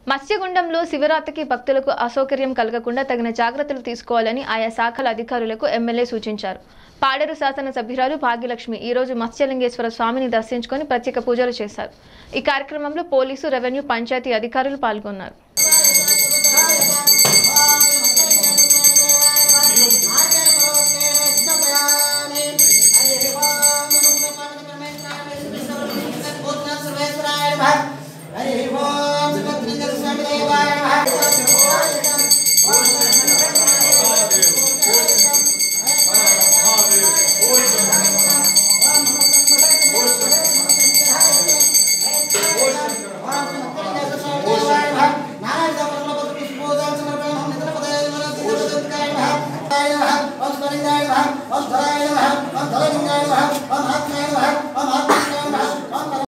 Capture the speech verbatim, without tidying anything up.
మత్స్యగుండంలో శివరాత్రికి భక్తులకు అసౌకర్యం కలగకుండా తగిన జాగ్రత్తలు తీసుకోవాలని ఆయా శాఖల అధికారులకు ఎమ్మెల్యే సూచించారు. పాడేరు శాసన సభ్యురాలు భాగ్యలక్ష్మి ఈ రోజు మత్స్యలింగేశ్వర స్వామిని దర్శించుకొని ప్రత్యేక పూజలు చేశారు. ఈ కార్యక్రమంలో పోలీసు, రెవెన్యూ, పంచాయతీ అధికారులు పాల్గొన్నారు. I'm